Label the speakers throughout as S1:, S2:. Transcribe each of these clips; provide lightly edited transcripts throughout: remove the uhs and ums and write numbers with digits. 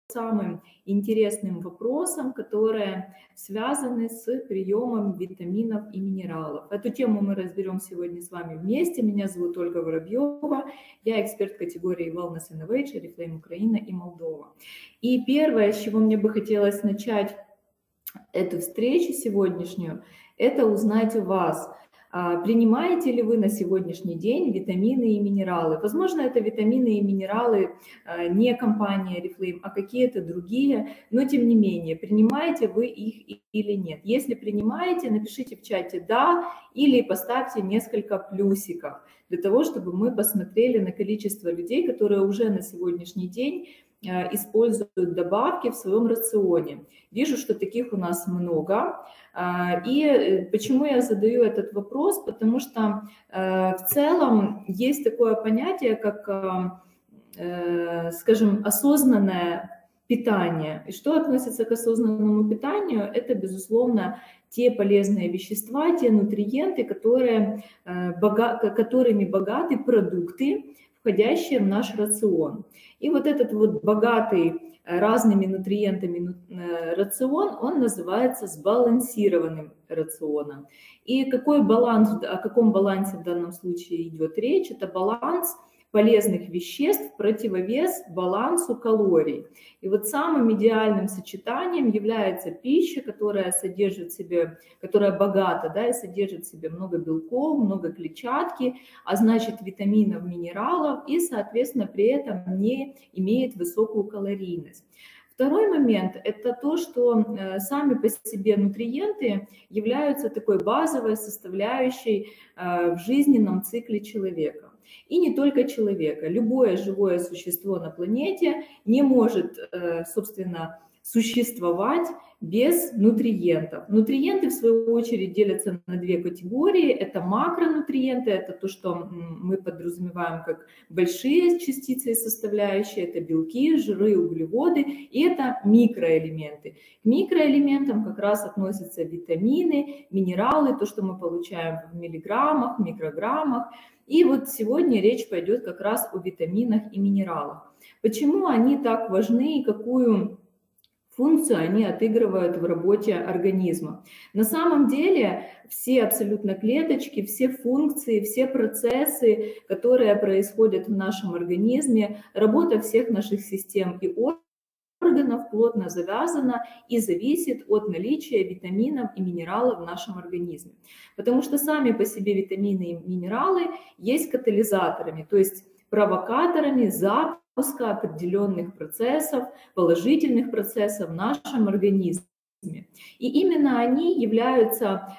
S1: самым интересным вопросам, которые связаны с приемом витаминов и минералов. Эту тему мы разберем сегодня с вами вместе. Меня зовут Ольга Воробьева, я эксперт категории Wellness Innovation, Oriflame Украина и Молдова. И первое, с чего мне бы хотелось начать эту встречу сегодняшнюю, это узнать у вас, принимаете ли вы на сегодняшний день витамины и минералы. Возможно, это витамины и минералы не компания Oriflame, а какие-то другие, но тем не менее, принимаете вы их или нет. Если принимаете, напишите в чате «да» или поставьте несколько плюсиков, для того, чтобы мы посмотрели на количество людей, которые уже на сегодняшний день используют добавки в своем рационе. Вижу, что таких у нас много. И почему я задаю этот вопрос? Потому что в целом есть такое понятие, как, скажем, осознанное питание. И что относится к осознанному питанию? Это, безусловно, те полезные вещества, те нутриенты, которыми богаты продукты, входящие в наш рацион. И вот этот вот богатый разными нутриентами рацион, он называется сбалансированным рационом. И какой баланс, о каком балансе в данном случае идет речь? Это баланс полезных веществ в противовес балансу калорий. И вот самым идеальным сочетанием является пища, которая содержит в себе, которая богата, да, и содержит в себе много белков, много клетчатки, а значит витаминов, минералов, и, соответственно, при этом не имеет высокую калорийность. Второй момент – это то, что сами по себе нутриенты являются такой базовой составляющей в жизненном цикле человека. И не только человека. Любое живое существо на планете не может, собственно, существовать без нутриентов. Нутриенты, в свою очередь, делятся на две категории. Это макронутриенты, это то, что мы подразумеваем как большие частицы и составляющие, это белки, жиры, углеводы, и это микроэлементы. К микроэлементам как раз относятся витамины, минералы, то, что мы получаем в миллиграммах, микрограммах. И вот сегодня речь пойдет как раз о витаминах и минералах. Почему они так важны и какую функцию они отыгрывают в работе организма? На самом деле все абсолютно клеточки, все функции, все процессы, которые происходят в нашем организме, работа всех наших систем и органов плотно завязана и зависит от наличия витаминов и минералов в нашем организме. Потому что сами по себе витамины и минералы есть катализаторами, то есть провокаторами запуска определенных процессов, положительных процессов в нашем организме. И именно они являются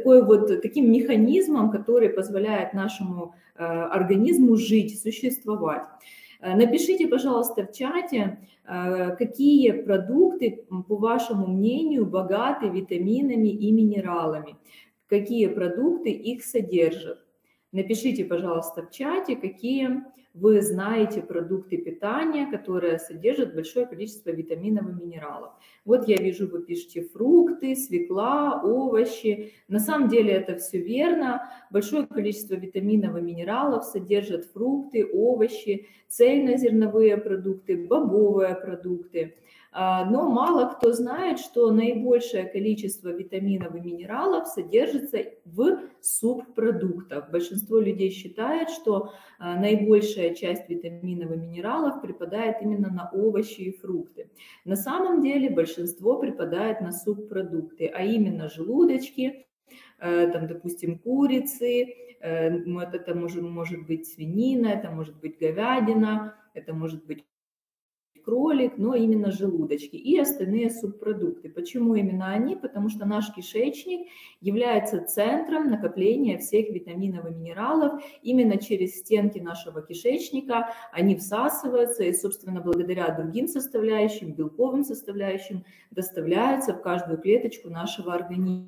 S1: таким механизмом, который позволяет нашему организму жить, существовать. Напишите, пожалуйста, в чате, какие продукты, по вашему мнению, богаты витаминами и минералами, какие продукты их содержат. Напишите, пожалуйста, в чате, какие вы знаете продукты питания, которые содержат большое количество витаминов и минералов. Вот я вижу, вы пишете фрукты, свекла, овощи. На самом деле это все верно. Большое количество витаминов и минералов содержат фрукты, овощи, цельнозерновые продукты, бобовые продукты. Но мало кто знает, что наибольшее количество витаминов и минералов содержится в субпродуктах. Большинство людей считает, что наибольшая часть витаминов и минералов припадает именно на овощи и фрукты. На самом деле большинство припадает на субпродукты, а именно желудочки, там, допустим, курицы, это может быть свинина, это может быть говядина, это может быть кролик, но именно желудочки и остальные субпродукты. Почему именно они? Потому что наш кишечник является центром накопления всех витаминов и минералов. Именно через стенки нашего кишечника они всасываются и, собственно, благодаря другим составляющим, белковым составляющим, доставляются в каждую клеточку нашего организма.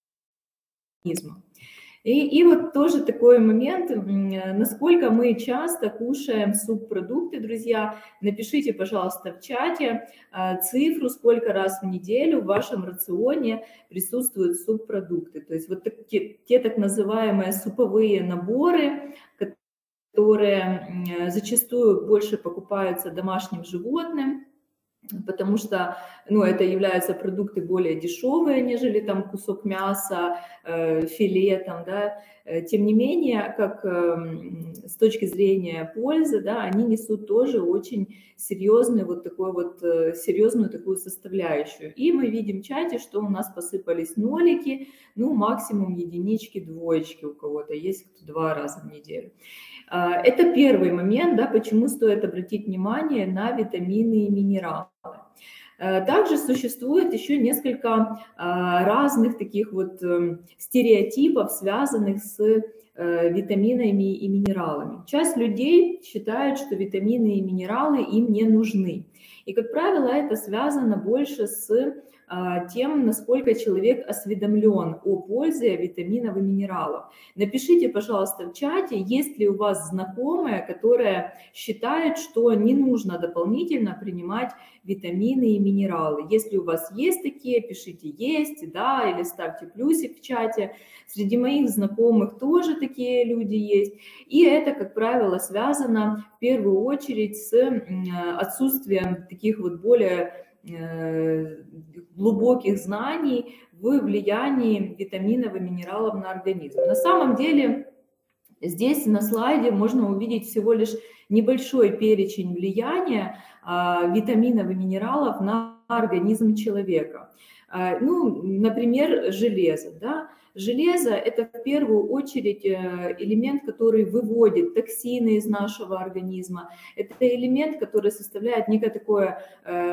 S1: И вот тоже такой момент, насколько мы часто кушаем субпродукты, друзья. Напишите, пожалуйста, в чате цифру, сколько раз в неделю в вашем рационе присутствуют субпродукты. То есть вот те так называемые суповые наборы, которые зачастую больше покупаются домашним животным, потому что, ну, это являются продукты более дешевые, нежели там кусок мяса, филе там, да. Тем не менее, как с точки зрения пользы, да, они несут тоже очень серьезную вот такую вот серьезную такую составляющую. И мы видим в чате, что у нас посыпались нолики, ну, максимум единички, двоечки у кого-то, есть кто 2 раза в неделю. Это первый момент, да, почему стоит обратить внимание на витамины и минералы. Также существует еще несколько разных таких вот стереотипов, связанных с витаминами и минералами. Часть людей считают, что витамины и минералы им не нужны. И, как правило, это связано больше с тем, насколько человек осведомлен о пользе витаминов и минералов. Напишите, пожалуйста, в чате, есть ли у вас знакомая, которая считает, что не нужно дополнительно принимать витамины и минералы. Если у вас есть такие, пишите «есть», «да», или ставьте плюсик в чате. Среди моих знакомых тоже такие люди есть. И это, как правило, связано в первую очередь с отсутствием таких вот более глубоких знаний в влиянии витаминов и минералов на организм. На самом деле, здесь на слайде можно увидеть всего лишь небольшой перечень влияния витаминов и минералов на организм человека. Ну, например, железо. Да? Железо – это в первую очередь элемент, который выводит токсины из нашего организма. Это элемент, который составляет некое такое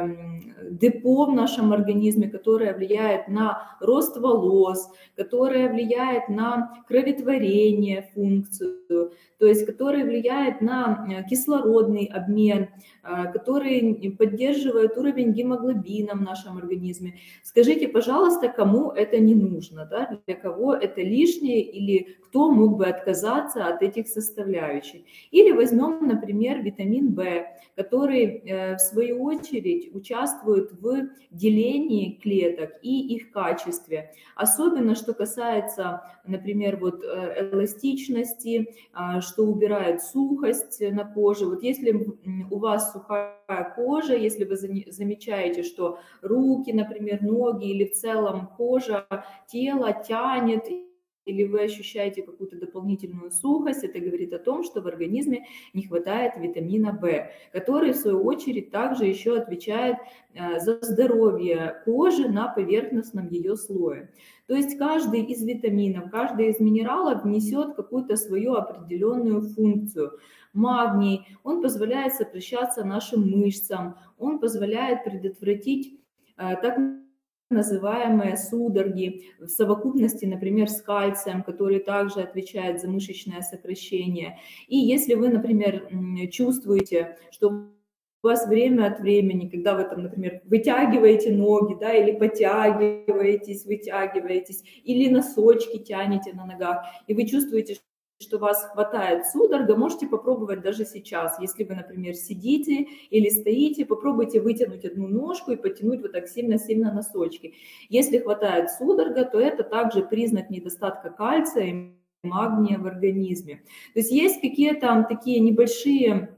S1: депо в нашем организме, которое влияет на рост волос, которое влияет на кроветворение, функцию, то есть который влияет на кислородный обмен, который поддерживает уровень гемоглобина в нашем организме. Скажите, пожалуйста, кому это не нужно, да? Для кого это лишнее или кто мог бы отказаться от этих составляющих? Или возьмем, например, витамин В, который в свою очередь участвует в делении клеток и их качестве. Особенно, что касается, например, вот эластичности, что убирает сухость на коже. Вот если у вас сухая кожа, если вы замечаете, что руки, например, ноги или в целом кожа, тело тянет, или вы ощущаете какую-то дополнительную сухость, это говорит о том, что в организме не хватает витамина В, который, в свою очередь, также еще отвечает за здоровье кожи на поверхностном ее слое. То есть каждый из витаминов, каждый из минералов несет какую-то свою определенную функцию. Магний, он позволяет сокращаться нашим мышцам, он позволяет предотвратить так называемые судороги в совокупности, например, с кальцием, который также отвечает за мышечное сокращение. И если вы, например, чувствуете, что у вас время от времени, когда вы там, например, вытягиваете ноги, да, или потягиваетесь, вытягиваетесь, или носочки тянете на ногах, и вы чувствуете, что вас хватает судорога, можете попробовать даже сейчас. Если вы, например, сидите или стоите, попробуйте вытянуть одну ножку и потянуть вот так сильно-сильно носочки. Если хватает судорога, то это также признак недостатка кальция и магния в организме. То есть есть какие-то такие небольшие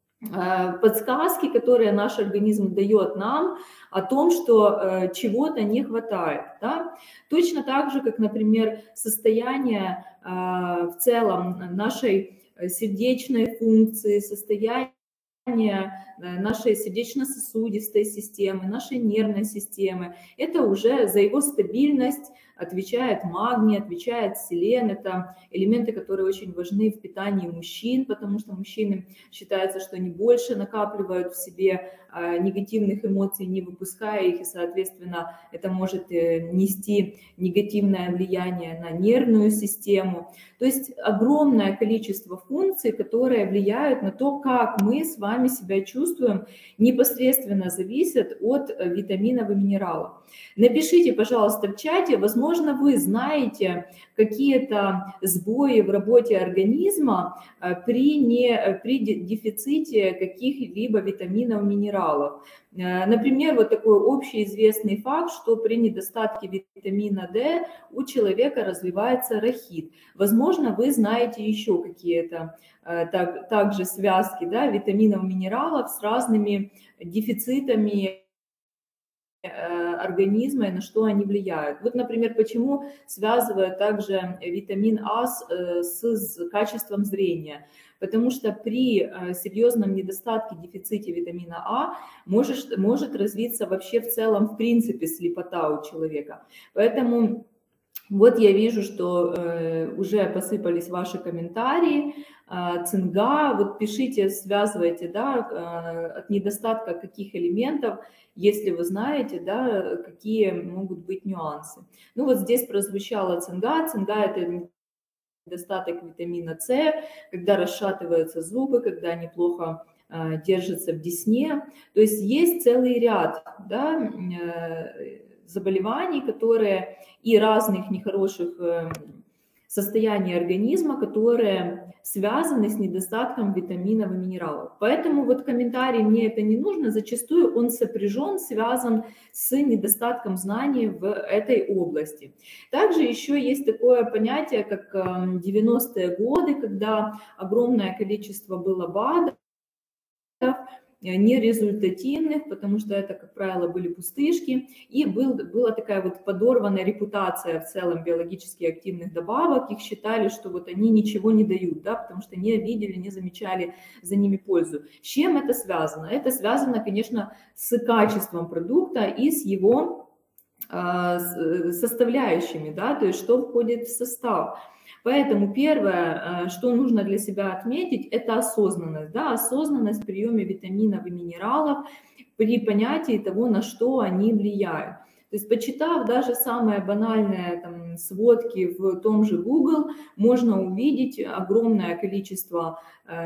S1: подсказки, которые наш организм дает нам о том, что чего-то не хватает. Да? Точно так же, как, например, состояние в целом нашей сердечной функции, состояние нашей сердечно-сосудистой системы, нашей нервной системы. Это уже за его стабильность отвечает магний, отвечает селен. Это элементы, которые очень важны в питании мужчин, потому что мужчины считается, что они больше накапливают в себе негативных эмоций, не выпуская их, и, соответственно, это может нести негативное влияние на нервную систему. То есть огромное количество функций, которые влияют на то, как мы с вами себя чувствуем, непосредственно зависят от витаминов и минералов. Напишите, пожалуйста, в чате, возможно, вы знаете какие-то сбои в работе организма при дефиците каких-либо витаминов, минералов. Например, вот такой общеизвестный факт, что при недостатке витамина D у человека развивается рахит. Возможно, вы знаете еще какие-то также связки, да, витаминов, минералов с разными дефицитами организма и на что они влияют. Вот, например, почему связывают также витамин А с качеством зрения. Потому что при серьезном недостатке, дефиците витамина А может развиться вообще в целом, в принципе, слепота у человека. Поэтому вот я вижу, что уже посыпались ваши комментарии. Цинга, вот пишите, связывайте, да, от недостатка каких элементов, если вы знаете, да, какие могут быть нюансы. Ну вот здесь прозвучала цинга. Цинга – это недостаток витамина С, когда расшатываются зубы, когда они плохо держатся в десне. То есть есть целый ряд, да, заболеваний, которые и разных нехороших состояний организма, которые связаны с недостатком витаминов и минералов. Поэтому вот комментарий «мне это не нужно», зачастую он сопряжен, связан с недостатком знаний в этой области. Также еще есть такое понятие, как 90-е годы, когда огромное количество было БАДов, нерезультативных, потому что это, как правило, были пустышки, и была такая вот подорванная репутация в целом биологически активных добавок, их считали, что вот они ничего не дают, да, потому что не видели, не замечали за ними пользу. С чем это связано? Это связано, конечно, с качеством продукта и с его составляющими, да, то есть что входит в состав. Поэтому первое, что нужно для себя отметить, это осознанность, да, осознанность в приеме витаминов и минералов при понятии того, на что они влияют. То есть, почитав даже самые банальные там, сводки в том же Google, можно увидеть огромное количество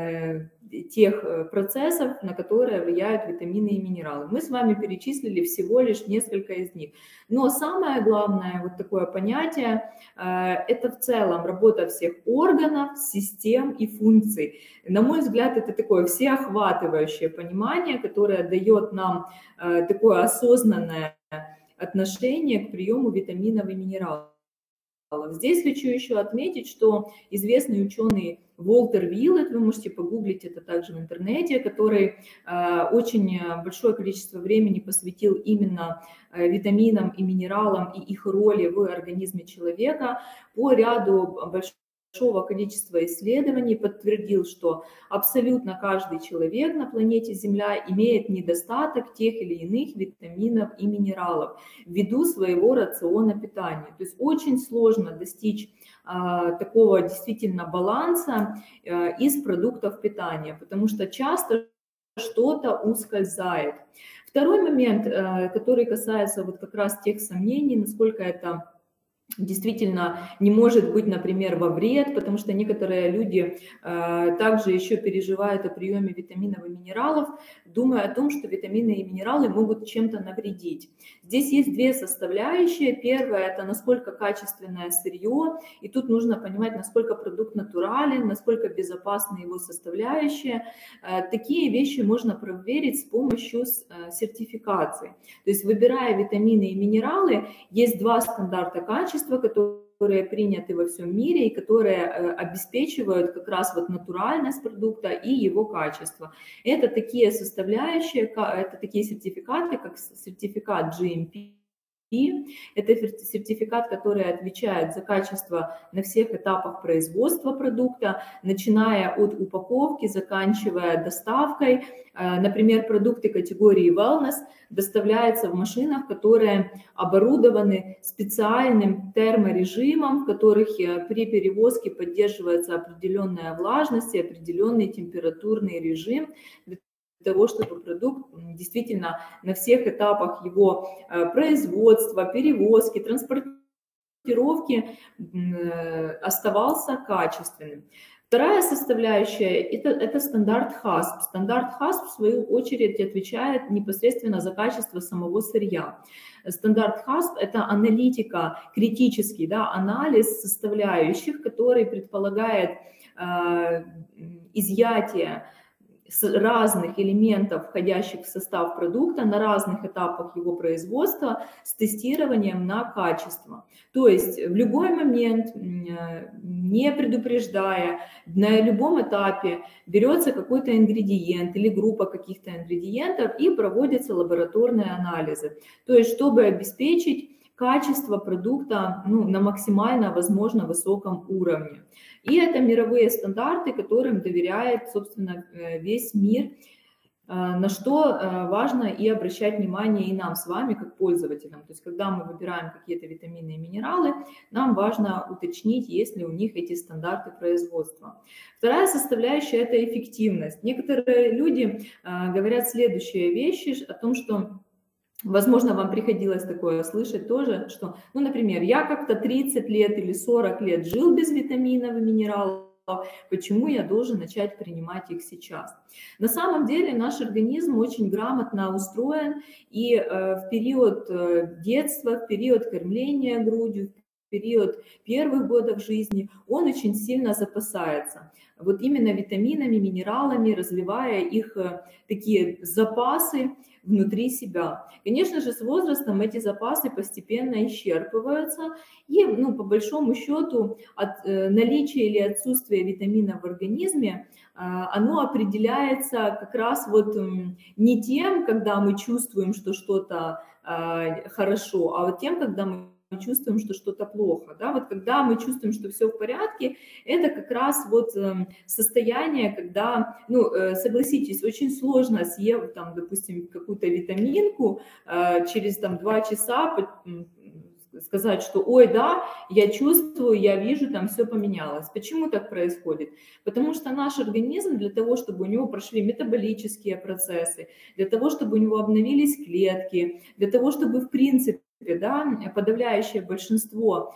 S1: тех процессов, на которые влияют витамины и минералы. Мы с вами перечислили всего лишь несколько из них. Но самое главное вот такое понятие – это в целом работа всех органов, систем и функций. На мой взгляд, это такое всеохватывающее понимание, которое дает нам такое осознанное отношение к приему витаминов и минералов. Здесь хочу еще отметить, что известный ученый Волтер Виллет, вы можете погуглить это также в интернете, который очень большое количество времени посвятил именно витаминам и минералам и их роли в организме человека, по ряду большого количества исследований подтвердил, что абсолютно каждый человек на планете Земля имеет недостаток тех или иных витаминов и минералов ввиду своего рациона питания. То есть очень сложно достичь такого действительно баланса из продуктов питания, потому что часто что-то ускользает. Второй момент, который касается вот как раз тех сомнений, насколько это действительно не может быть, например, во вред, потому что некоторые люди также еще переживают о приеме витаминов и минералов, думая о том, что витамины и минералы могут чем-то навредить. Здесь есть две составляющие. Первая – это насколько качественное сырье, и тут нужно понимать, насколько продукт натурален, насколько безопасны его составляющие. Такие вещи можно проверить с помощью сертификации. То есть, выбирая витамины и минералы, есть два стандарта качества, которые приняты во всем мире и которые обеспечивают как раз вот натуральность продукта и его качество. Это такие составляющие, это такие сертификаты, как сертификат GMP. Это сертификат, который отвечает за качество на всех этапах производства продукта, начиная от упаковки, заканчивая доставкой. Например, продукты категории wellness доставляются в машинах, которые оборудованы специальным терморежимом, в которых при перевозке поддерживается определенная влажность и определенный температурный режим, для того, чтобы продукт действительно на всех этапах его производства, перевозки, транспортировки оставался качественным. Вторая составляющая – это стандарт HACCP. Стандарт HACCP, в свою очередь, отвечает непосредственно за качество самого сырья. Стандарт HACCP – это аналитика, критический, да, анализ составляющих, который предполагает изъятие разных элементов, входящих в состав продукта, на разных этапах его производства с тестированием на качество. То есть в любой момент, не предупреждая, на любом этапе берется какой-то ингредиент или группа каких-то ингредиентов и проводятся лабораторные анализы. То есть чтобы обеспечить качество продукта на максимально возможно высоком уровне. И это мировые стандарты, которым доверяет, собственно, весь мир, на что важно и обращать внимание и нам с вами, как пользователям. То есть, когда мы выбираем какие-то витамины и минералы, нам важно уточнить, есть ли у них эти стандарты производства. Вторая составляющая – это эффективность. Некоторые люди говорят следующие вещи о том, что, возможно, вам приходилось такое слышать тоже, что, например, я как-то 30 лет или 40 лет жил без витаминов и минералов, почему я должен начать принимать их сейчас? На самом деле наш организм очень грамотно устроен, и в период детства, в период кормления грудью, в период первых годов жизни он очень сильно запасается. Вот именно витаминами, минералами, развивая их такие запасы внутри себя. Конечно же, с возрастом эти запасы постепенно исчерпываются, и по большому счету от наличия или отсутствия витаминов в организме оно определяется как раз вот не тем, когда мы чувствуем, что что-то хорошо, а вот тем, когда мы чувствуем, что что-то плохо. Да? Вот когда мы чувствуем, что все в порядке, это как раз вот состояние, когда, согласитесь, очень сложно, съев, там, допустим, какую-то витаминку, через 2 часа сказать, что ой, да, я чувствую, я вижу, там все поменялось. Почему так происходит? Потому что наш организм для того, чтобы у него прошли метаболические процессы, для того, чтобы у него обновились клетки, для того, чтобы в принципе подавляющее большинство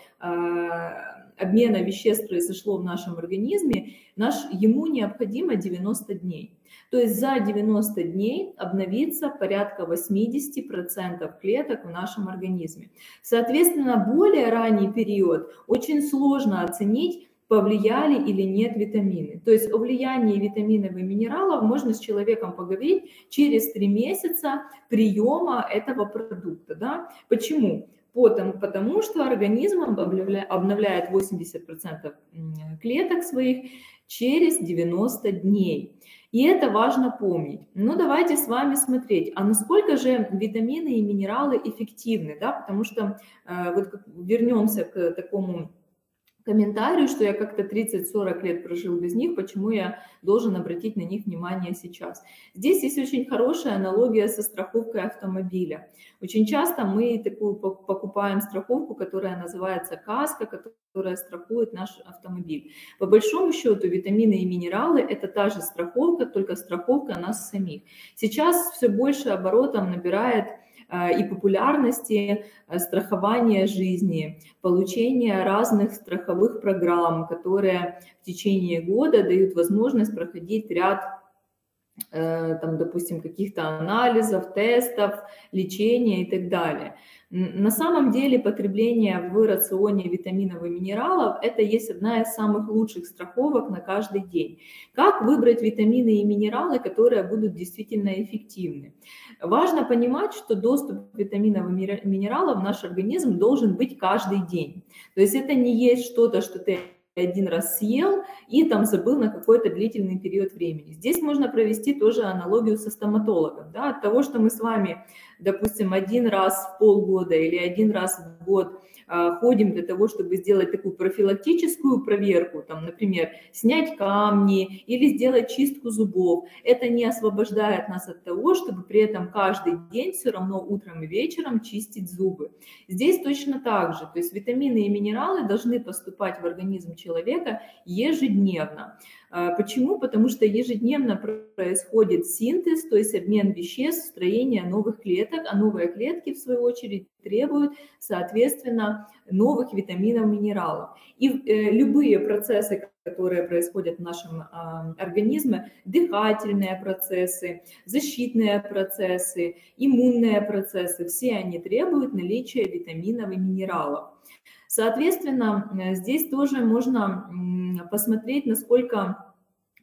S1: обмена веществ произошло в нашем организме, ему необходимо 90 дней. То есть за 90 дней обновится порядка 80% клеток в нашем организме. Соответственно, более ранний период очень сложно оценить, повлияли или нет витамины. То есть о влиянии витаминов и минералов можно с человеком поговорить через 3 месяца приема этого продукта. Да? Почему? Потому что организм обновляет 80% клеток своих через 90 дней. И это важно помнить. Давайте с вами смотреть, а насколько же витамины и минералы эффективны, да? Потому что вот вернемся к такому комментарию, что я как-то 30-40 лет прожил без них, почему я должен обратить на них внимание сейчас. Здесь есть очень хорошая аналогия со страховкой автомобиля. Очень часто мы такую покупаем страховку, которая называется каска, которая страхует наш автомобиль. По большому счету витамины и минералы – это та же страховка, только страховка нас самих. Сейчас все больше оборотом набирает и популярности страхования жизни, получения разных страховых программ, которые в течение года дают возможность проходить ряд, допустим, каких-то анализов, тестов, лечения и так далее. На самом деле потребление в рационе витаминов и минералов – это есть одна из самых лучших страховок на каждый день. Как выбрать витамины и минералы, которые будут действительно эффективны? Важно понимать, что доступ к витаминам и минералам в наш организм должен быть каждый день. То есть это не есть что-то, что ты один раз съел и там забыл на какой-то длительный период времени. Здесь можно провести тоже аналогию со стоматологом. Да? От того, что мы с вами, допустим, один раз в полгода или один раз в год ходим для того, чтобы сделать такую профилактическую проверку, там, например, снять камни или сделать чистку зубов, это не освобождает нас от того, чтобы при этом каждый день все равно утром и вечером чистить зубы. Здесь точно так же, то есть витамины и минералы должны поступать в организм человека ежедневно. Почему? Потому что ежедневно происходит синтез, то есть обмен веществ, строение новых клеток, а новые клетки, в свою очередь, требуют, соответственно, новых витаминов, минералов. И любые процессы, которые происходят в нашем организме, дыхательные процессы, защитные процессы, иммунные процессы, все они требуют наличия витаминов и минералов. Соответственно, здесь тоже можно посмотреть, насколько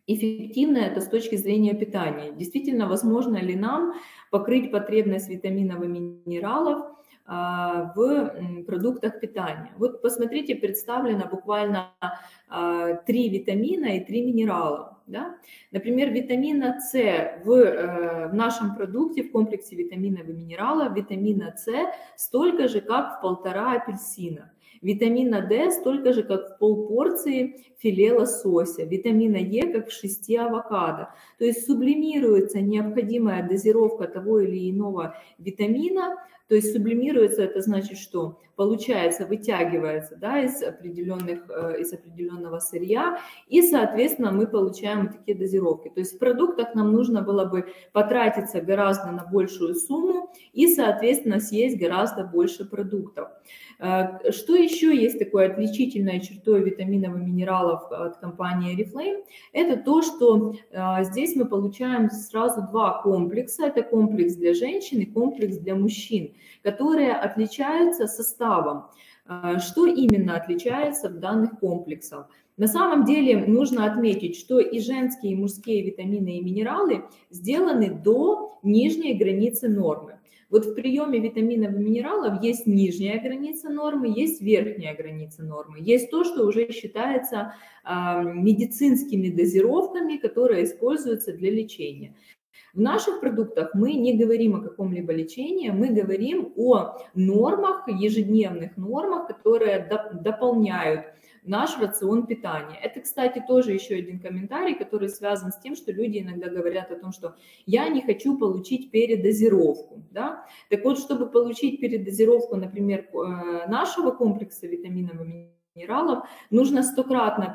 S1: эффективно это с точки зрения питания. Действительно, возможно ли нам покрыть потребность витаминов и минералов в продуктах питания. Вот посмотрите, представлено буквально 3 витамина и 3 минерала. Да? Например, витамина С в нашем продукте, в комплексе витаминов и минералов, витамина С столько же, как в 1,5 апельсина. Витамина D столько же, как в полпорции филе лосося. Витамина Е, как в 6 авокадо. То есть сублимируется необходимая дозировка того или иного витамина. То есть сублимируется, это значит, что получается, вытягивается, да, из определенного сырья, и, соответственно, мы получаем вот такие дозировки. То есть в продуктах нам нужно было бы потратиться гораздо на большую сумму и, соответственно, съесть гораздо больше продуктов. Что еще есть такой отличительной чертой витаминов и минералов от компании Oriflame? Это то, что здесь мы получаем сразу 2 комплекса. Это комплекс для женщин и комплекс для мужчин, которые отличаются составом. Что именно отличается в данных комплексах? На самом деле нужно отметить, что и женские, и мужские витамины и минералы сделаны до нижней границы нормы. Вот в приеме витаминов и минералов есть нижняя граница нормы, есть верхняя граница нормы. Есть то, что уже считается медицинскими дозировками, которые используются для лечения. В наших продуктах мы не говорим о каком-либо лечении, мы говорим о нормах, ежедневных нормах, которые дополняют наш рацион питания. Это, кстати, тоже еще один комментарий, который связан с тем, что люди иногда говорят о том, что я не хочу получить передозировку. Да? Так вот, чтобы получить передозировку, например, нашего комплекса витаминов и минералов, нужно 100-кратно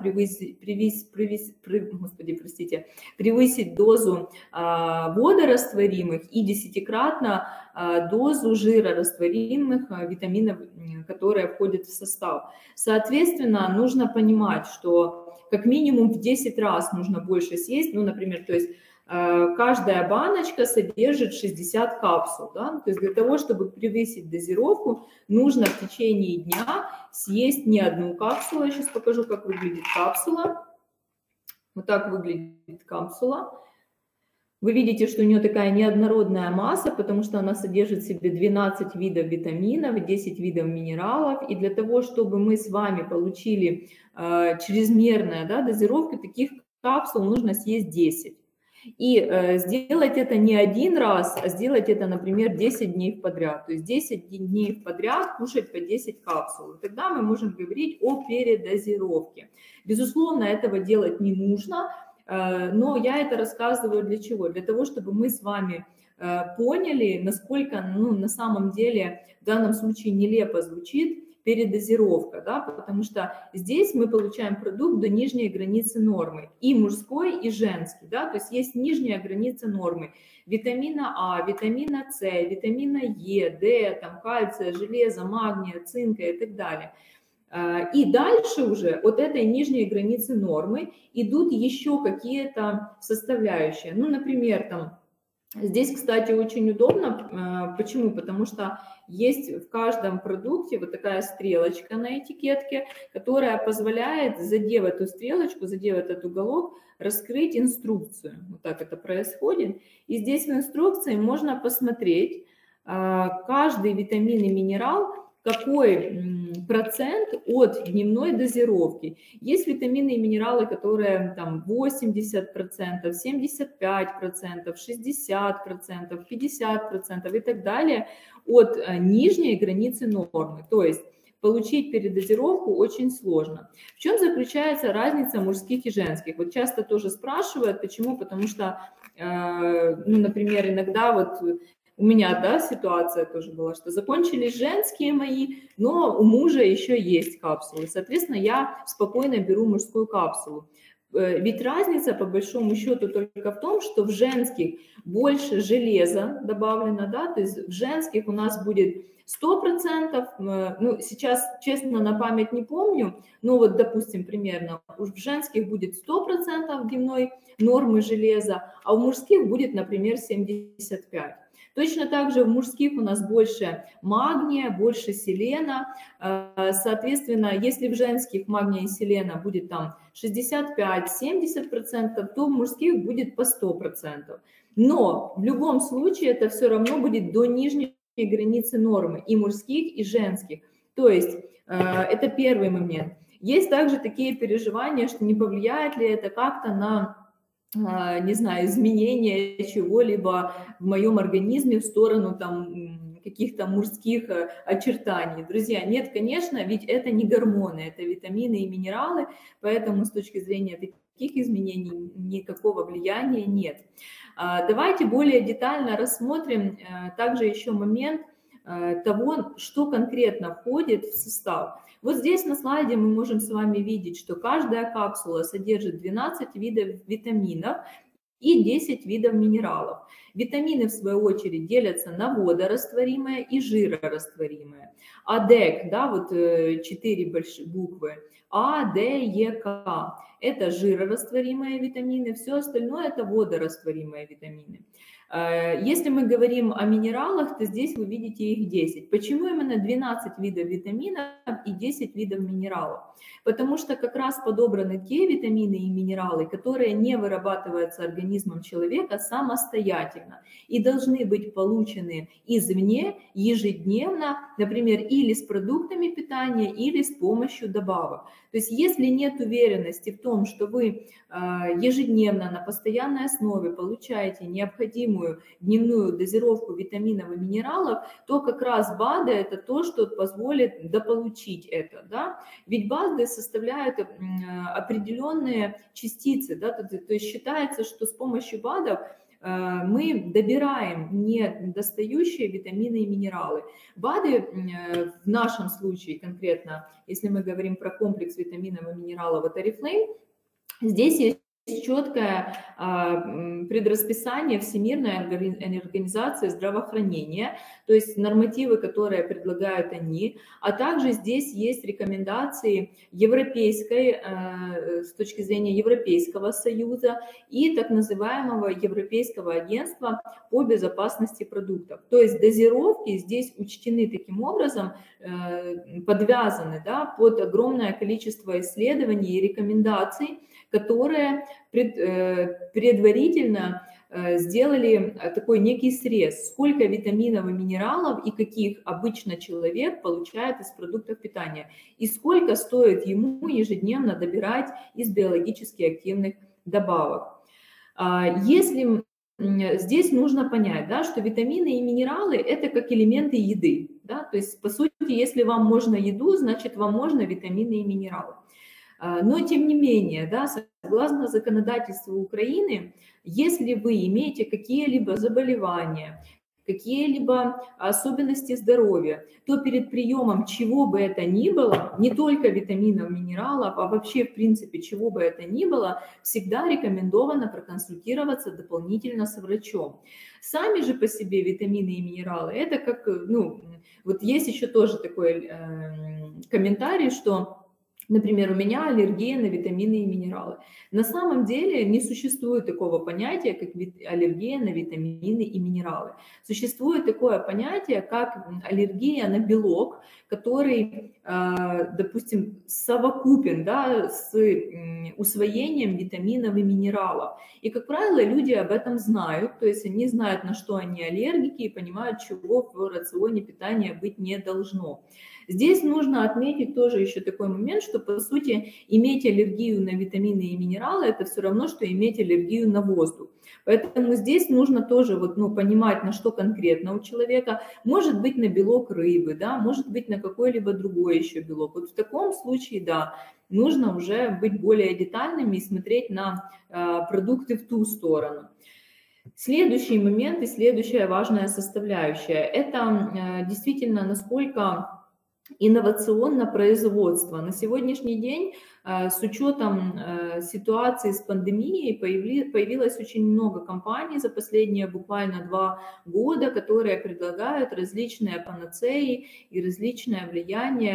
S1: превысить дозу водорастворимых и 10-кратно дозу жирорастворимых витаминов, которые входят в состав. Соответственно, нужно понимать, что как минимум в 10 раз нужно больше съесть, ну, например, то есть каждая баночка содержит 60 капсул, да? То есть для того, чтобы превысить дозировку, нужно в течение дня съесть не одну капсулу. Я сейчас покажу, как выглядит капсула. Вот так выглядит капсула. Вы видите, что у нее такая неоднородная масса, потому что она содержит в себе 12 видов витаминов, 10 видов минералов. И для того, чтобы мы с вами получили чрезмерную, да, дозировку, таких капсул нужно съесть 10. И сделать это не один раз, а сделать это, например, 10 дней подряд. То есть 10 дней подряд кушать по 10 капсул. И тогда мы можем говорить о передозировке. Безусловно, этого делать не нужно, но я это рассказываю для чего? Для того, чтобы мы с вами поняли, насколько на самом деле в данном случае нелепо звучит передозировка, да, потому что здесь мы получаем продукт до нижней границы нормы, и мужской, и женский, да, то есть есть нижняя граница нормы витамина А, витамина С, витамина Е, Д, там, кальция, железа, магния, цинка и так далее. И дальше уже от этой нижней границы нормы идут еще какие-то составляющие, ну, например, там, здесь, кстати, очень удобно. Почему? Потому что есть в каждом продукте вот такая стрелочка на этикетке, которая позволяет, задев эту стрелочку, задев этот уголок, раскрыть инструкцию. Вот так это происходит. И здесь в инструкции можно посмотреть каждый витамин и минерал, какой процент от дневной дозировки. Есть витамины и минералы, которые там 80%, 75%, 60%, 50% и так далее от нижней границы нормы. То есть получить передозировку очень сложно. В чем заключается разница мужских и женских? Вот часто тоже спрашивают, почему? Потому что, ну, например, иногда вот у меня, да, ситуация тоже была, что закончились женские мои, но у мужа еще есть капсулы. Соответственно, я спокойно беру мужскую капсулу. Ведь разница, по большому счету, только в том, что в женских больше железа добавлено, да, то есть в женских у нас будет 100%, ну, сейчас, честно, на память не помню, но вот, допустим, примерно, в женских будет 100% дневной нормы железа, а у мужских будет, например, 75%. Точно так же в мужских у нас больше магния, больше селена. Соответственно, если в женских магния и селена будет там 65-70%, то в мужских будет по 100%. Но в любом случае это все равно будет до нижней границы нормы и мужских, и женских. То есть это первый момент. Есть также такие переживания, что не повлияет ли это как-то на, не знаю, изменение чего-либо в моем организме в сторону там каких-то мужских очертаний. Друзья, нет, конечно, ведь это не гормоны, это витамины и минералы, поэтому с точки зрения таких изменений никакого влияния нет. Давайте более детально рассмотрим также еще момент того, что конкретно входит в состав. Вот здесь на слайде мы можем с вами видеть, что каждая капсула содержит 12 видов витаминов и 10 видов минералов. Витамины, в свою очередь, делятся на водорастворимые и жирорастворимые. АДЭК, да, вот 4 большие буквы, А, Д, Е, К. Это жирорастворимые витамины, все остальное это водорастворимые витамины. Если мы говорим о минералах, то здесь вы видите их 10. Почему именно 12 видов витаминов и 10 видов минералов? Потому что как раз подобраны те витамины и минералы, которые не вырабатываются организмом человека самостоятельно и должны быть получены извне ежедневно, например, или с продуктами питания, или с помощью добавок. То есть если нет уверенности в том, что вы ежедневно на постоянной основе получаете необходимую дневную дозировку витаминов и минералов, то как раз БАДы это то, что позволит дополучить это. Да? Ведь БАДы составляют определенные частицы, да? То есть считается, что с помощью БАДов мы добираем недостающие витамины и минералы. БАДы в нашем случае конкретно, если мы говорим про комплекс витаминов и минералов от Oriflame, здесь есть четкое предрасписание Всемирной организации здравоохранения, то есть нормативы, которые предлагают они, а также здесь есть рекомендации европейской, с точки зрения Европейского Союза и так называемого Европейского агентства по безопасности продуктов. То есть дозировки здесь учтены таким образом, подвязаны, да, под огромное количество исследований и рекомендаций, которые предварительно сделали такой некий срез, сколько витаминов и минералов и каких обычно человек получает из продуктов питания, и сколько стоит ему ежедневно добирать из биологически активных добавок. Если здесь нужно понять, да, что витамины и минералы – это как элементы еды. Да? То есть, по сути, если вам можно еду, значит, вам можно витамины и минералы. Но, тем не менее, да, согласно законодательству Украины, если вы имеете какие-либо заболевания, какие-либо особенности здоровья, то перед приемом чего бы это ни было, не только витаминов, минералов, а вообще, в принципе, чего бы это ни было, всегда рекомендовано проконсультироваться дополнительно с врачом. Сами же по себе витамины и минералы, это как, ну, вот есть еще тоже такой комментарий, что, например, у меня аллергия на витамины и минералы. На самом деле не существует такого понятия, как аллергия на витамины и минералы. Существует такое понятие, как аллергия на белок, который, допустим, совокупен, да, с усвоением витаминов и минералов. И, как правило, люди об этом знают, то есть они знают, на что они аллергики и понимают, чего в рационе питания быть не должно. Здесь нужно отметить тоже еще такой момент, что, по сути, иметь аллергию на витамины и минералы – это все равно, что иметь аллергию на воздух. Поэтому здесь нужно тоже вот, ну, понимать, на что конкретно у человека. Может быть, на белок рыбы, да, может быть, на какой-либо другой еще белок. Вот в таком случае, да, нужно уже быть более детальными и смотреть на продукты в ту сторону. Следующий момент и следующая важная составляющая – это действительно насколько инновационно производство. На сегодняшний день с учетом ситуации с пандемией появилось очень много компаний за последние буквально 2 года, которые предлагают различные панацеи и различное влияние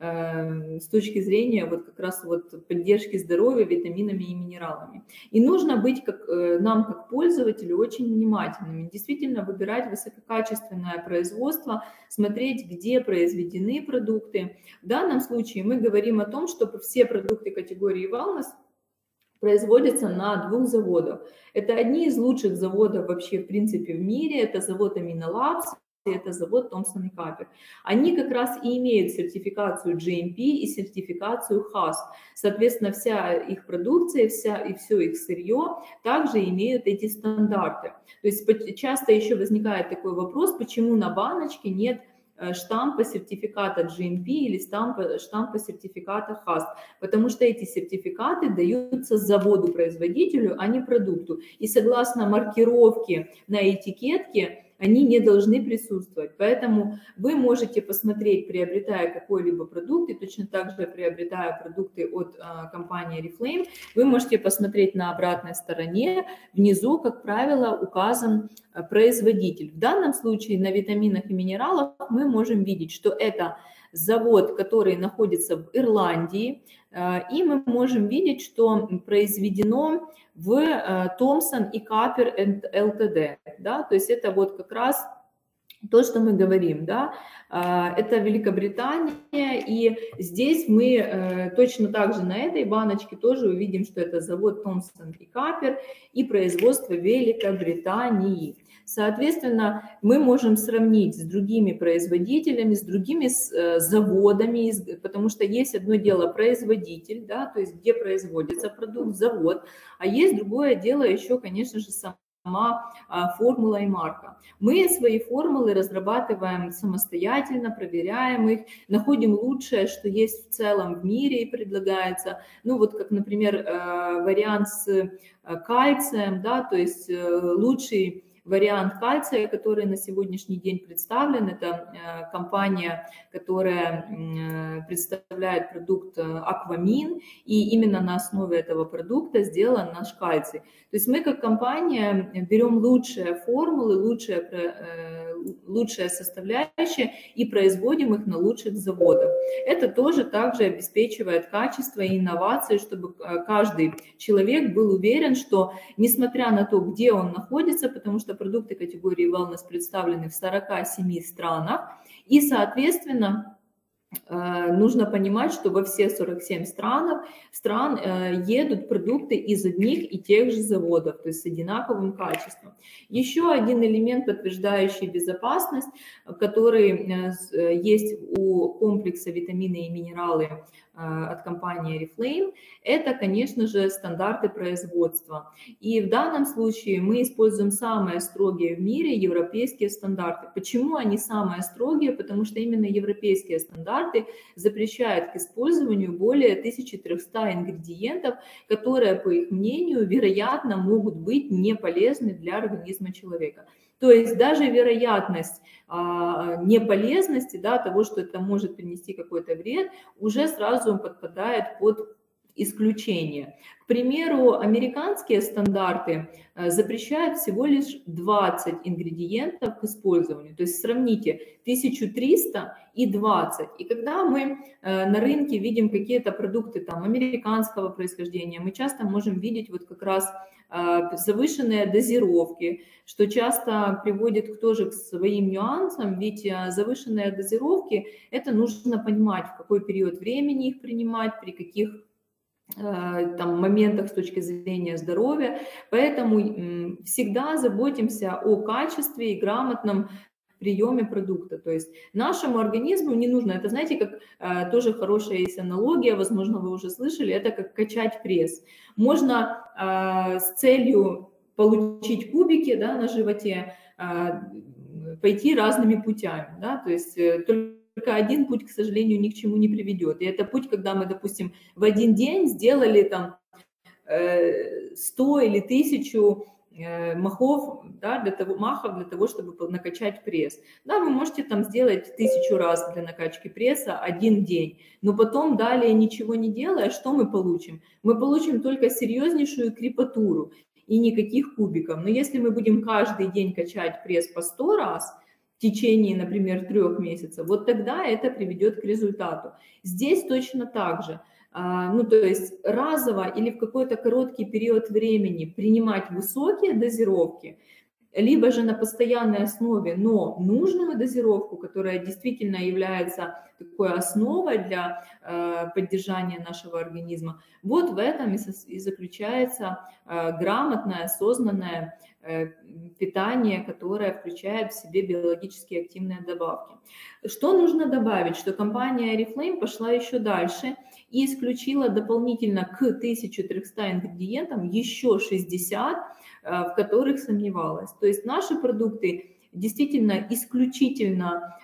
S1: с точки зрения вот как раз вот поддержки здоровья витаминами и минералами. И нужно быть нам, как пользователю, очень внимательными, действительно выбирать высококачественное производство, смотреть, где произведены продукты. В данном случае мы говорим о том, что все продукты категории wellness производятся на 2 заводах. Это одни из лучших заводов вообще, в принципе, в мире. Это завод Amino Labs, и это завод Thomson и Capper. Они как раз и имеют сертификацию GMP и сертификацию HACCP. Соответственно, вся их продукция, и все их сырье также имеют эти стандарты. То есть часто еще возникает такой вопрос, почему на баночке нет штампа сертификата GMP или штампа сертификата HACCP, потому что эти сертификаты даются заводу-производителю, а не продукту. И согласно маркировке на этикетке, они не должны присутствовать. Поэтому вы можете посмотреть, приобретая какой-либо продукт, и точно так же приобретая продукты от компании Oriflame, вы можете посмотреть на обратной стороне, внизу, как правило, указан производитель. В данном случае на витаминах и минералах мы можем видеть, что это завод, который находится в Ирландии, и мы можем видеть, что произведено в Thomson и Capper Ltd. Да? То есть это вот как раз то, что мы говорим, да, это Великобритания, и здесь мы точно так же на этой баночке тоже увидим, что это завод Thomson и Capper и производство Великобритании. Соответственно, мы можем сравнить с другими производителями, с другими заводами, потому что есть одно дело производитель, да, то есть где производится продукт, завод, а есть другое дело еще, конечно же, сама формула и марка. Мы свои формулы разрабатываем самостоятельно, проверяем их, находим лучшее, что есть в целом в мире и предлагается. Ну вот как, например, вариант с кальцием, да, то есть лучший вариант кальция, который на сегодняшний день представлен, это компания, которая представляет продукт Аквамин, и именно на основе этого продукта сделан наш кальций. То есть мы как компания берем лучшие формулы, лучшие составляющие и производим их на лучших заводах. Это тоже также обеспечивает качество и инновации, чтобы каждый человек был уверен, что несмотря на то, где он находится, потому что продукты категории wellness представлены в 47 странах, и, соответственно, нужно понимать, что во все 47 стран едут продукты из одних и тех же заводов, то есть с одинаковым качеством. Еще один элемент, подтверждающий безопасность, который есть у комплекса витамины и минералы от компании Oriflame, это, конечно же, стандарты производства. И в данном случае мы используем самые строгие в мире европейские стандарты. Почему они самые строгие? Потому что именно европейские стандарты запрещают к использованию более 1300 ингредиентов, которые, по их мнению, вероятно, могут быть не полезны для организма человека. То есть даже вероятность неполезности, да, того, что это может принести какой-то вред, уже сразу подпадает под исключение. К примеру, американские стандарты запрещают всего лишь 20 ингредиентов к использованию. То есть сравните 1300 и 20. И когда мы на рынке видим какие-то продукты там американского происхождения, мы часто можем видеть вот как раз завышенные дозировки, что часто приводит тоже к своим нюансам, ведь завышенные дозировки, это нужно понимать, в какой период времени их принимать, при каких там моментах с точки зрения здоровья. Поэтому всегда заботимся о качестве и грамотном приеме продукта. То есть нашему организму не нужно, это знаете, как тоже хорошая есть аналогия, возможно, вы уже слышали, это как качать пресс. Можно с целью получить кубики, да, на животе пойти разными путями, да, то есть только один путь, к сожалению, ни к чему не приведет. И это путь, когда мы, допустим, в один день сделали там 100 или 1000 махов, да, для того, чтобы накачать пресс. Да, вы можете там сделать 1000 раз для накачки пресса один день, но потом далее ничего не делая, что мы получим? Мы получим только серьезнейшую крепатуру и никаких кубиков. Но если мы будем каждый день качать пресс по 100 раз, в течение, например, 3 месяцев, вот тогда это приведет к результату. Здесь точно так же. Ну, то есть разово или в какой-то короткий период времени принимать высокие дозировки, либо же на постоянной основе, но нужную дозировку, которая действительно является такой основой для поддержания нашего организма, вот в этом и заключается грамотное, осознанное питание, которое включает в себе биологически активные добавки. Что нужно добавить? Что компания Oriflame пошла еще дальше и исключила дополнительно к 1300 ингредиентам еще 60, в которых сомневалась. То есть наши продукты действительно исключительно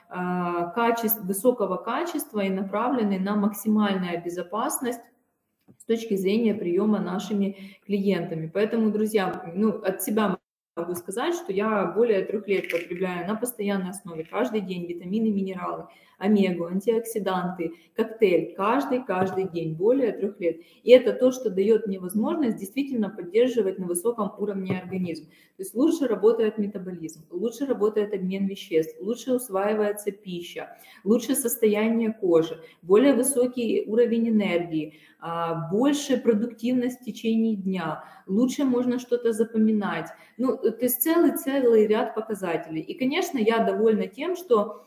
S1: высокого качества и направлены на максимальную безопасность с точки зрения приема нашими клиентами. Поэтому, друзья, ну, от себя могу сказать, что я более 3 лет потребляю на постоянной основе каждый день витамины, минералы, омегу, антиоксиданты, коктейль каждый день, более 3 лет. И это то, что дает мне возможность действительно поддерживать на высоком уровне организм. То есть лучше работает метаболизм, лучше работает обмен веществ, лучше усваивается пища, лучше состояние кожи, более высокий уровень энергии, больше продуктивность в течение дня, лучше можно что-то запоминать. Ну, то есть целый ряд показателей. И, конечно, я довольна тем, что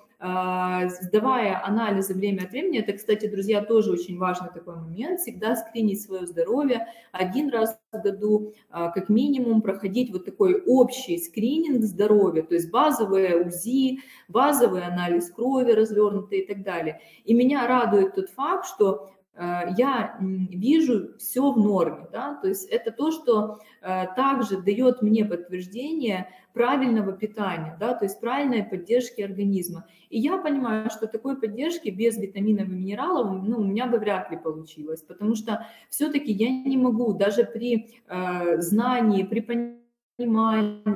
S1: сдавая анализы время от времени, это, кстати, друзья, тоже очень важный такой момент, всегда скринить свое здоровье 1 раз в году, как минимум проходить вот такой общий скрининг здоровья, то есть базовые УЗИ, базовый анализ крови развернутый и так далее. И меня радует тот факт, что я вижу все в норме, да, то есть это то, что также дает мне подтверждение правильного питания, да, то есть правильной поддержки организма. И я понимаю, что такой поддержки без витаминов и минералов, ну, у меня бы вряд ли получилось, потому что все-таки я не могу даже при знании, при понимании,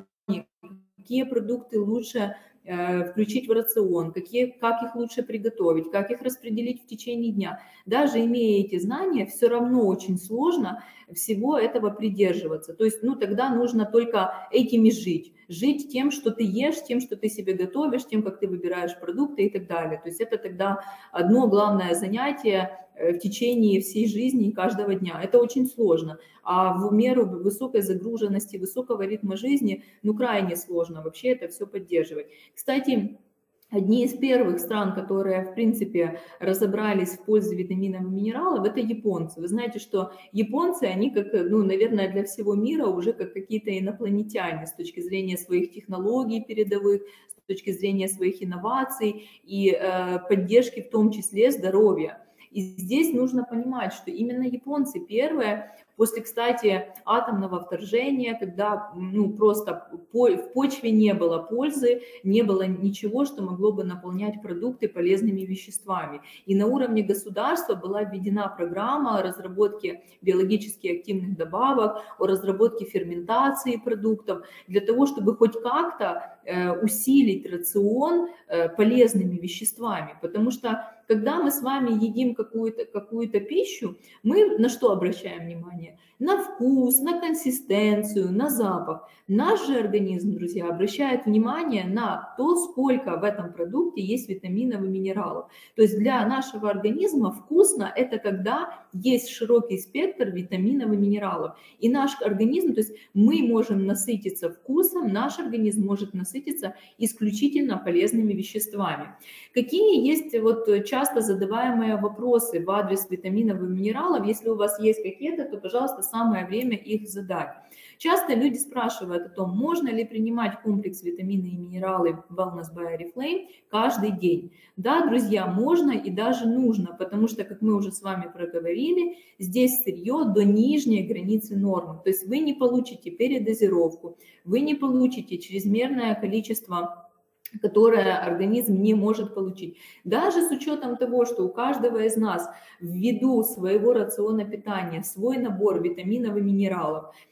S1: какие продукты лучше включить в рацион, как их лучше приготовить, как их распределить в течение дня. Даже имея эти знания, все равно очень сложно всего этого придерживаться. То есть, ну, тогда нужно только этими жить тем, что ты ешь, тем, что ты себе готовишь, тем, как ты выбираешь продукты и так далее. То есть это тогда одно главное занятие в течение всей жизни и каждого дня. Это очень сложно. А в меру высокой загруженности, высокого ритма жизни, ну, крайне сложно вообще это все поддерживать. Кстати, одни из первых стран, которые, в принципе, разобрались в пользу витаминов и минералов, это японцы. Вы знаете, что японцы, они как, ну, наверное, для всего мира уже как какие-то инопланетяне с точки зрения своих технологий передовых, с точки зрения своих инноваций и поддержки, в том числе, здоровья. И здесь нужно понимать, что именно японцы первые, после, кстати, атомного вторжения, когда, ну, просто в почве не было пользы, не было ничего, что могло бы наполнять продукты полезными веществами. И на уровне государства была введена программа о разработке биологически активных добавок, о разработке ферментации продуктов, для того, чтобы хоть как-то усилить рацион полезными веществами. Потому что когда мы с вами едим какую-то пищу, мы на что обращаем внимание? На вкус, на консистенцию, на запах. Наш же организм, друзья, обращает внимание на то, сколько в этом продукте есть витаминов и минералов. То есть для нашего организма вкусно – это когда есть широкий спектр витаминов и минералов. И наш организм, то есть мы можем насытиться вкусом, наш организм может насытиться исключительно полезными веществами. Какие есть вот часто задаваемые вопросы в адрес витаминов и минералов? Если у вас есть какие-то, то, пожалуйста, самое время их задать. Часто люди спрашивают о том, можно ли принимать комплекс витамины и минералы Wellness by Oriflame каждый день. Да, друзья, можно и даже нужно, потому что, как мы уже с вами проговорили, здесь сырье до нижней границы нормы. То есть вы не получите передозировку, вы не получите чрезмерное количество, которое организм не может получить. Даже с учетом того, что у каждого из нас ввиду своего рациона питания свой набор витаминов и минералов,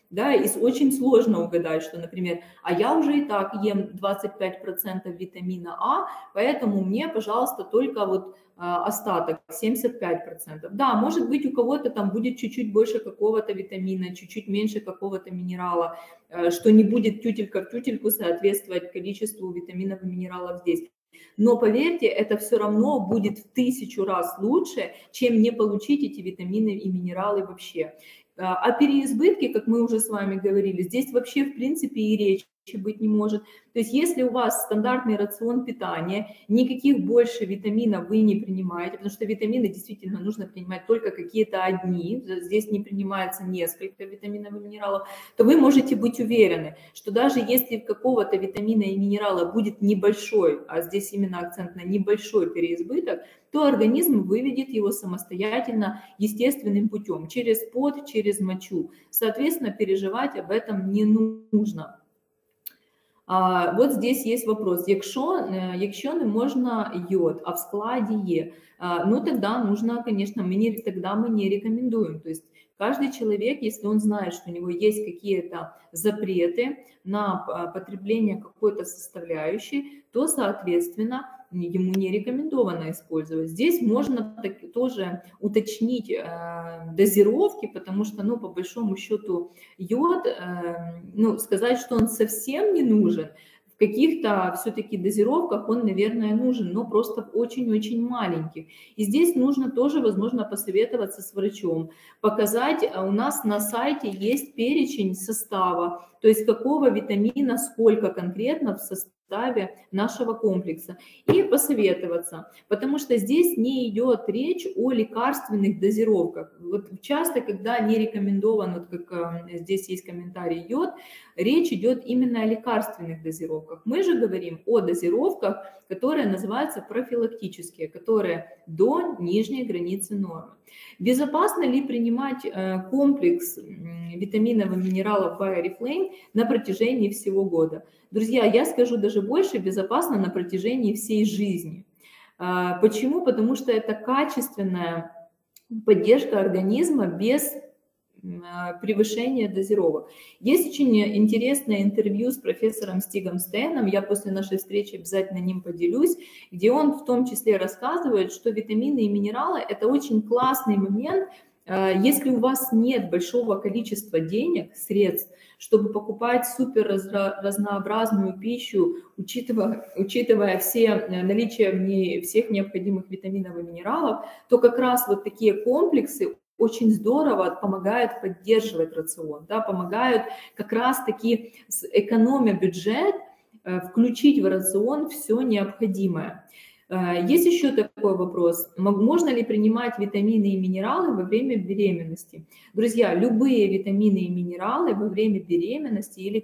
S1: да, и очень сложно угадать, что, например, а я уже и так ем 25% витамина А, поэтому мне, пожалуйста, только вот остаток 75%. Да, может быть, у кого-то там будет чуть-чуть больше какого-то витамина, чуть-чуть меньше какого-то минерала, что не будет тютелька в тютельку соответствовать количеству витаминов и минералов здесь. Но поверьте, это все равно будет в 1000 раз лучше, чем не получить эти витамины и минералы вообще. О переизбытке, как мы уже с вами говорили, здесь вообще в принципе и речи быть не может. То есть если у вас стандартный рацион питания, никаких больше витаминов вы не принимаете, потому что витамины действительно нужно принимать только какие-то одни, здесь не принимается несколько витаминов и минералов, то вы можете быть уверены, что даже если какого-то витамина и минерала будет небольшой, а здесь именно акцент на небольшой переизбыток, то организм выведет его самостоятельно естественным путем, через пот, через мочу. Соответственно, переживать об этом не нужно. Вот здесь есть вопрос. Якщо не можна йод, а в складе є, ну тогда нужно, конечно, тогда мы не рекомендуем. То есть каждый человек, если он знает, что у него есть какие-то запреты на потребление какой-то составляющей, то, соответственно, ему не рекомендовано использовать. Здесь можно тоже уточнить дозировки, потому что, ну, по большому счету, йод, ну, сказать, что он совсем не нужен, в каких-то все-таки дозировках он, наверное, нужен, но просто очень-очень маленьких. И здесь нужно тоже, возможно, посоветоваться с врачом, показать, у нас на сайте есть перечень состава, то есть какого витамина, сколько конкретно в составе нашего комплекса, и посоветоваться, потому что здесь не идет речь о лекарственных дозировках. Вот часто, когда не рекомендован, вот как здесь есть комментарий йод, речь идет именно о лекарственных дозировках. Мы же говорим о дозировках, которые называются профилактические, которые до нижней границы нормы. Безопасно ли принимать комплекс витаминов и минералов BioReflame на протяжении всего года? Друзья, я скажу даже больше, безопасно на протяжении всей жизни. Почему? Потому что это качественная поддержка организма без превышения дозировок. Есть очень интересное интервью с профессором Стигом Стейном, я после нашей встречи обязательно ним поделюсь, где он в том числе рассказывает, что витамины и минералы – это очень классный момент, если у вас нет большого количества денег, средств, чтобы покупать супер разнообразную пищу, учитывая наличие в ней всех необходимых витаминов и минералов, то как раз вот такие комплексы очень здорово помогают поддерживать рацион, да, помогают как раз-таки, экономя бюджет, включить в рацион все необходимое. Есть еще такой вопрос. Можно ли принимать витамины и минералы во время беременности? Друзья, любые витамины и минералы во время беременности или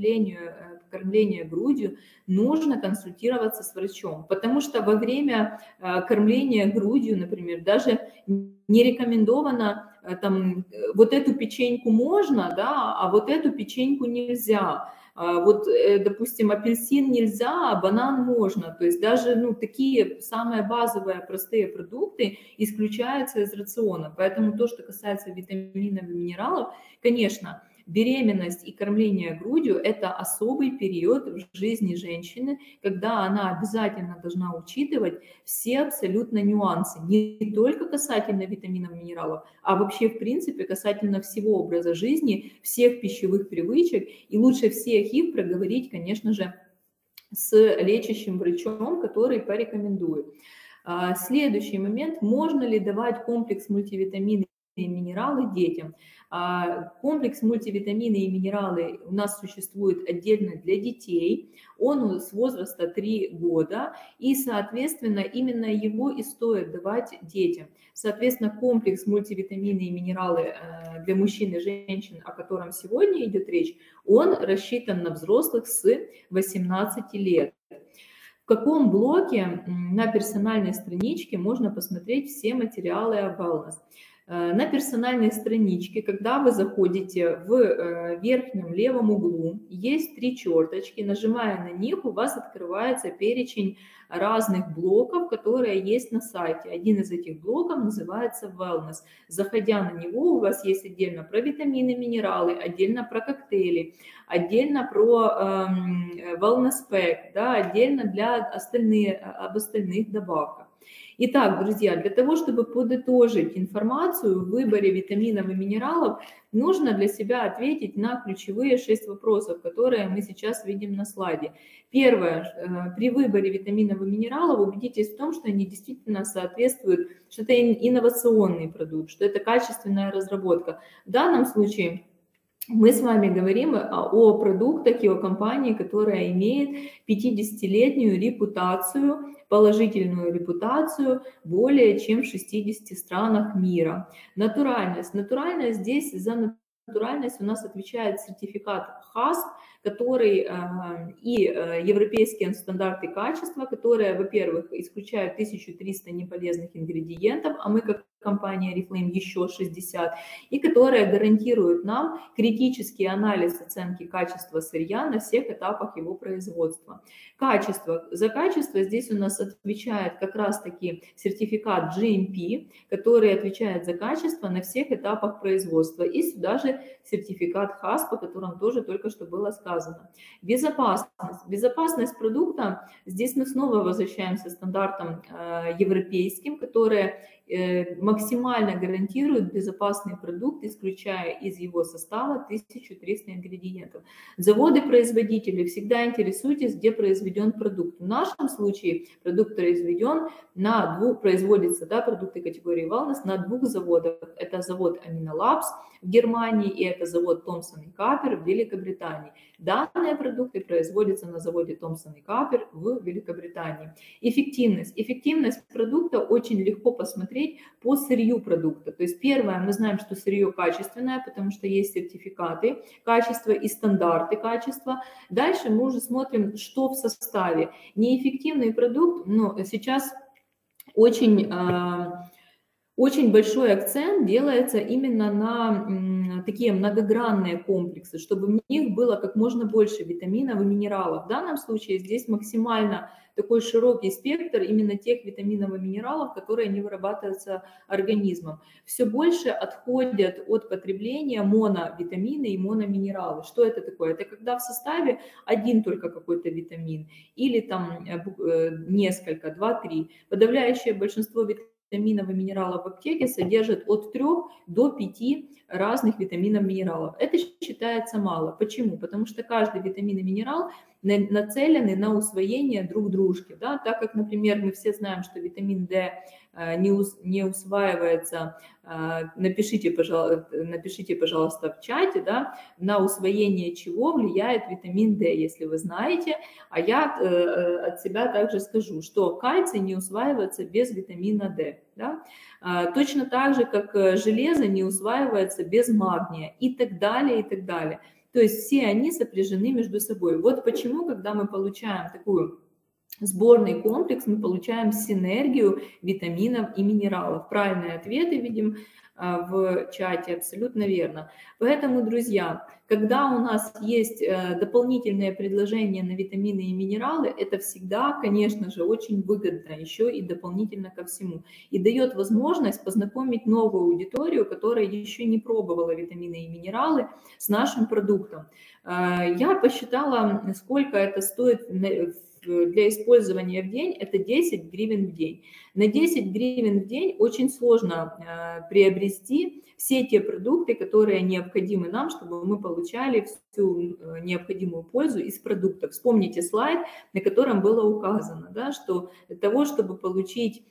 S1: кормления грудью нужно консультироваться с врачом, потому что во время кормления грудью, например, даже не рекомендовано там, вот эту печеньку можно, да, а вот эту печеньку нельзя. Вот, допустим, апельсин нельзя, а банан можно. То есть даже, ну, такие самые базовые простые продукты исключаются из рациона. Поэтому то, что касается витаминов и минералов, конечно, беременность и кормление грудью – это особый период в жизни женщины, когда она обязательно должна учитывать все абсолютно нюансы, не только касательно витаминов и минералов, а вообще, в принципе, касательно всего образа жизни, всех пищевых привычек, и лучше всех их проговорить, конечно же, с лечащим врачом, который порекомендует. Следующий момент – можно ли давать комплекс мультивитамины и минералы детям? Комплекс мультивитамины и минералы у нас существует отдельно для детей, он с возраста 3 года, и, соответственно, именно его и стоит давать детям. Соответственно, комплекс мультивитамины и минералы для мужчин и женщин, о котором сегодня идет речь, он рассчитан на взрослых с 18 лет. В каком блоке на персональной страничке можно посмотреть все материалы о wellness? На персональной страничке, когда вы заходите в верхнем левом углу, есть 3 черточки, нажимая на них, у вас открывается перечень разных блоков, которые есть на сайте. Один из этих блоков называется Wellness. Заходя на него, у вас есть отдельно про витамины, минералы, отдельно про коктейли, отдельно про Wellness Pack, да, отдельно об остальных добавках. Итак, друзья, для того, чтобы подытожить информацию в выборе витаминов и минералов, нужно для себя ответить на ключевые 6 вопросов, которые мы сейчас видим на слайде. Первое. При выборе витаминов и минералов убедитесь в том, что они действительно соответствуют, что это инновационный продукт, что это качественная разработка. В данном случае мы с вами говорим о продуктах и о компании, которая имеет 50-летнюю репутацию, положительную репутацию более чем в 60 странах мира. Натуральность. Натуральность здесь за натуральность у нас отвечает сертификат ХАСП, который и европейские стандарты качества, которые, во-первых, исключают 1300 неполезных ингредиентов, а мы как компания Oriflame еще 60, и которые гарантируют нам критический анализ оценки качества сырья на всех этапах его производства. Качество. За качество здесь у нас отвечает как раз-таки сертификат GMP, который отвечает за качество на всех этапах производства, и сюда же сертификат HACCP, о котором тоже только что было сказано. Безопасность. Безопасность продукта. Здесь мы снова возвращаемся к стандартам европейским, которые максимально гарантируют безопасный продукт, исключая из его состава 1300 ингредиентов. Заводы-производители, всегда интересуйтесь, где произведен продукт. В нашем случае продукт производится, да, продукты категории Wellness на 2 заводах. Это завод Aminolabs в Германии и это завод Thomson & Capper в Великобритании. Данные продукты производятся на заводе Thomson & Capper в Великобритании. Эффективность. Эффективность продукта очень легко посмотреть по сырью продукта. То есть первое, мы знаем, что сырье качественное, потому что есть сертификаты качества и стандарты качества. Дальше мы уже смотрим, что в составе. Неэффективный продукт, но сейчас очень большой акцент делается именно на такие многогранные комплексы, чтобы в них было как можно больше витаминов и минералов. В данном случае здесь максимально такой широкий спектр именно тех витаминов и минералов, которые не вырабатываются организмом. Все больше отходят от потребления моновитамины и мономинералы. Что это такое? Это когда в составе один только какой-то витамин или там несколько, 2-3. Подавляющее большинство витаминов и минералов в аптеке содержат от 3 до 5 разных витаминов и минералов. Это считается мало. Почему? Потому что каждый витамин и минерал нацелены на усвоение друг дружки. Да? Так как, например, мы все знаем, что витамин D не усваивается, напишите, пожалуйста, в чате, да, на усвоение чего влияет витамин D, если вы знаете. А я от себя также скажу, что кальций не усваивается без витамина D. Да? Точно так же, как железо не усваивается без магния и так далее, и так далее. То есть все они сопряжены между собой. Вот почему, когда мы получаем такую сборный комплекс, мы получаем синергию витаминов и минералов. Правильные ответы видим в чате, абсолютно верно. Поэтому, друзья, когда у нас есть дополнительные предложения на витамины и минералы, это всегда, конечно же, очень выгодно еще и дополнительно ко всему. И дает возможность познакомить новую аудиторию, которая еще не пробовала витамины и минералы, с нашим продуктом. Я посчитала, сколько это стоит для использования в день, это 10 гривен в день. На 10 гривен в день очень сложно приобрести все те продукты, которые необходимы нам, чтобы мы получали всю необходимую пользу из продуктов. Вспомните слайд, на котором было указано, да, что для того, чтобы получить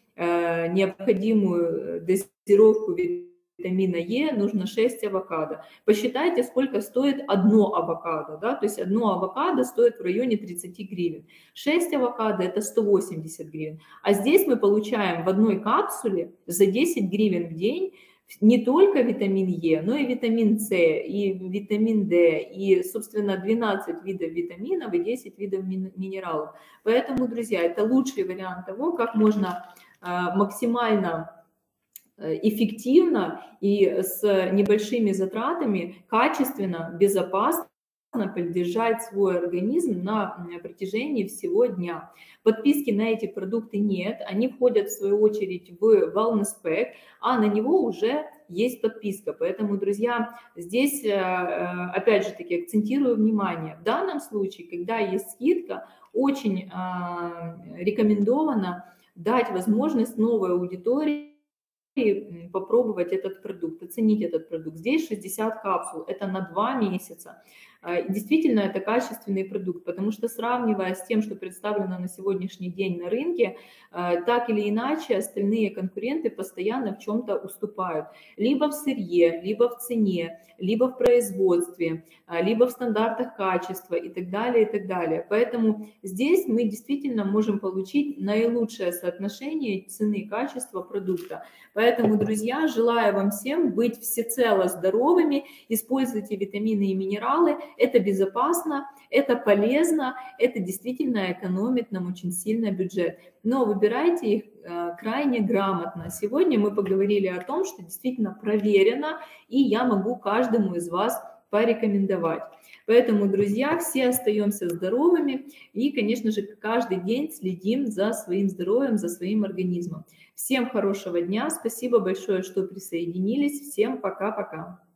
S1: необходимую дозировку витамина Е, нужно 6 авокадо. Посчитайте, сколько стоит одно авокадо. Да? То есть одно авокадо стоит в районе 30 гривен. 6 авокадо – это 180 гривен. А здесь мы получаем в одной капсуле за 10 гривен в день не только витамин Е, но и витамин С, и витамин D, и, собственно, 12 видов витаминов и 10 видов минералов. Поэтому, друзья, это лучший вариант того, как можно максимально эффективно и с небольшими затратами качественно, безопасно поддержать свой организм на протяжении всего дня. Подписки на эти продукты нет, они входят в свою очередь в Wellness Pack, а на него уже есть подписка. Поэтому, друзья, здесь опять же таки акцентирую внимание. В данном случае, когда есть скидка, очень рекомендовано дать возможность новой аудитории попробовать этот продукт, оценить этот продукт. Здесь 60 капсул, это на 2 месяца. Действительно, это качественный продукт, потому что сравнивая с тем, что представлено на сегодняшний день на рынке, так или иначе остальные конкуренты постоянно в чем-то уступают. Либо в сырье, либо в цене, либо в производстве, либо в стандартах качества и так далее, и так далее. Поэтому здесь мы действительно можем получить наилучшее соотношение цены и качества продукта. Поэтому, друзья, желаю вам всем быть всецело здоровыми, используйте витамины и минералы, это безопасно, это полезно, это действительно экономит нам очень сильно бюджет. Но выбирайте их крайне грамотно. Сегодня мы поговорили о том, что действительно проверено, и я могу каждому из вас порекомендовать. Поэтому, друзья, все остаемся здоровыми и, конечно же, каждый день следим за своим здоровьем, за своим организмом. Всем хорошего дня, спасибо большое, что присоединились, всем пока-пока.